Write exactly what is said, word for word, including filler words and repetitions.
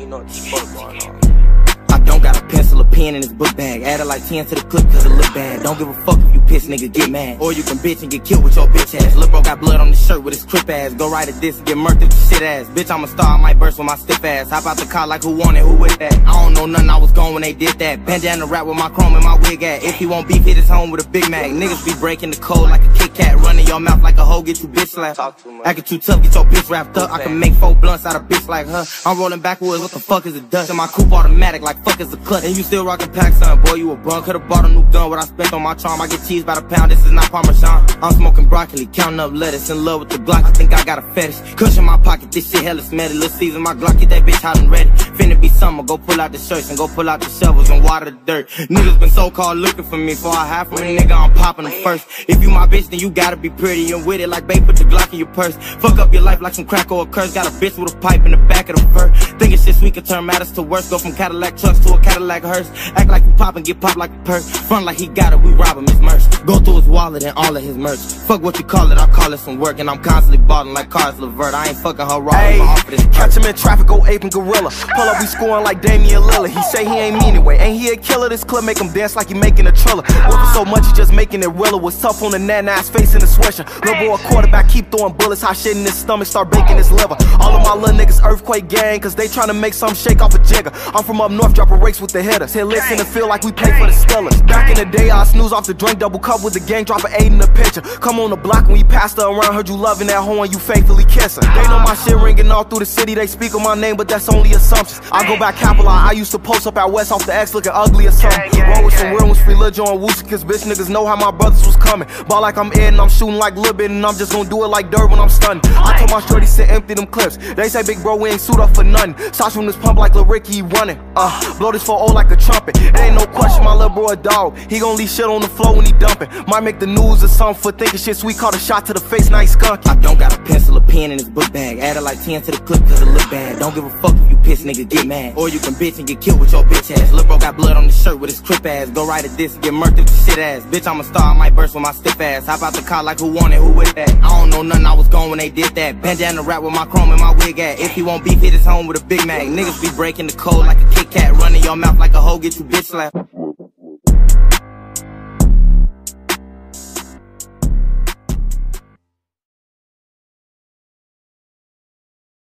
you know what the fuck going on. I don't got a pencil or pen in his book bag. Added like ten to the clip cause it look bad. Don't give a fuck if you piss, nigga, get mad. Or you can bitch and get killed with your bitch ass. Lil' bro got blood on his shirt with his crip ass. Go right at this and get murked with your shit ass. Bitch, I'm a star, I might burst with my stiff ass. Hop out the car like who want it, who with that? I don't know nothing, I was gone when they did that. Bandana rap with my chrome and my wig at. If he won't beef, hit his home with a Big Mac. Niggas be breaking the code like a Kit Kat. Running your mouth like a hoe, get you bitch slapped. Talk too much. Acting too tough, get your bitch wrapped up. I can make four blunts out of bitch like her. I'm rolling backwards, what the fuck is it dust? And my coupe automatic like fuck is the clutch. And you still rockin' pack, son, boy, you a bum. Could've bought a new gun, what I spent on my charm. I get cheese by the pound, this is not Parmesan. I'm smoking broccoli, counting up lettuce. In love with the Glock, I think I got a fetish. Kush in my pocket, this shit hella smelly. Lil' Caesar, my Glock, get that bitch hot and ready. Finna be summer, go pull out the shirts and go pull out the shovels and water the dirt. Niggas been so-called looking for me, for I have from a nigga, I'm popping them first. If you my bitch, then you gotta be pretty and with it like babe, put the Glock in your purse. Fuck up your life like some crack or a curse. Got a bitch with a pipe in the back of the fur. Thinking shit sweet can turn matters to worse. Go from Cadillac trucks to a Cadillac hearse. Act like you pop and get popped like a purse. Front like he got it, we rob him, his merch. Go through his wallet and all of his merch. Fuck what you call it, I call it some work. And I'm constantly balling like Cars Levert. I ain't fucking her raw, hey, off of this catch him in traffic, go ape and gorilla. Pull up, we scoring like Damian Lillard. He say he ain't mean it way. Ain't he a killer? This clip make him dance like he making a triller. Working so much, he just making it realer. Was tough on the net, ass face in the sweatshirt. Lil' boy a quarterback, keep throwing bullets. Hot shit in his stomach, start baking his liver. All of my little niggas earthquake gang, cause they tryna make some shake off a jigger. I'm from up north, dropping rakes with the hitters. Hit licks in the field like we play for the Steelers. Back in the day, I snooze off the drink, double cup with the gang, drop an eight in the picture. Come on the block when we passed her around, heard you loving that hoe and you faithfully kiss her. They know my shit ringing all through the city, they speak on my name, but that's only assumptions. I go back capital, I used to post up out west off the X looking ugly or something. Roll with some real ones, free Lil Jon Woosie, cause bitch niggas know how my brothers was coming. Ball like I'm Ed and I'm shooting like Lil Bit, and I'm just gonna do it like dirt when I'm stunning. I told my shorty sit empty them clips. They say big bro we ain't suit up for nothing. Shots from this pump like Lil Ricky, he running. Uh, blow this four oh like a trumpet. It ain't no question, my little bro a dog. He gon' leave shit on the floor when he dumping. Might make the news or something for thinking shit sweet. Caught a shot to the face, now he skunky. I don't got a pencil or pen in his book bag. Added like ten to the clip cause it look bad. Don't give a fuck if you piss, nigga, get mad. Or you can bitch and get killed with your bitch ass. Lil' bro got blood on his shirt with his crip ass. Go right at this and get murked with your shit ass. Bitch, I'm a star, I might burst with my stiff ass. Hop out the car like who want it, who with that? I don't know nothing, I was gone when they did that. Bandana rap with my chrome and my wig at. If he won't beef, hit his home with a Big Mac. Niggas be breaking the code like a Kit Kat. Running your mouth like a hoe, get you bitch slapped.